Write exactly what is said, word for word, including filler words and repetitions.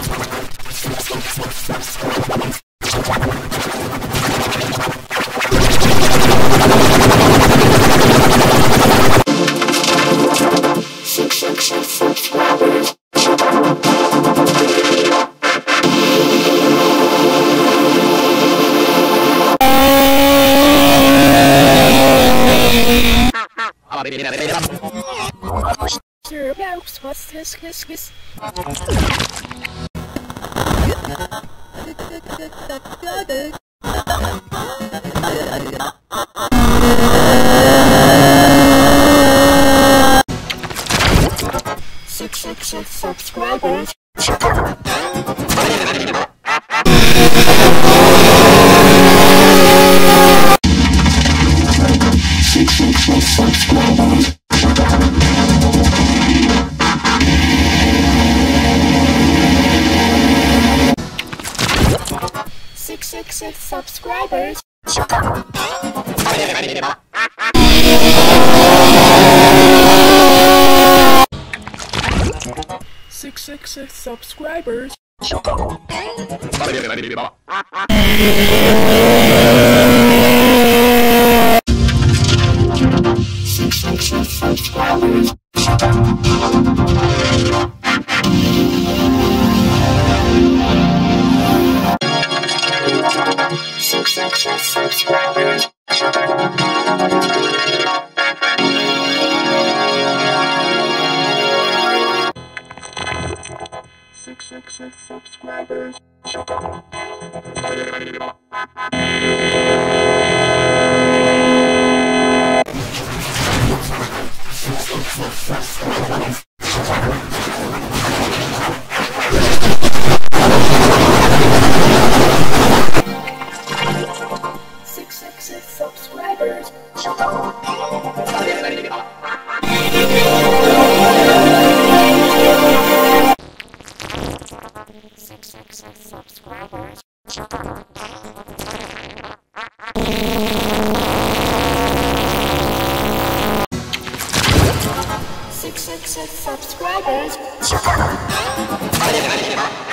Six six six subscribers. Six six six subscribers. Six six six subscribers. Six six six subscribers. Six six six subscribers. Six six six subscribers. Six six six subscribers. Six six six subscribers. Six six six subscribers. Six six six subscribers.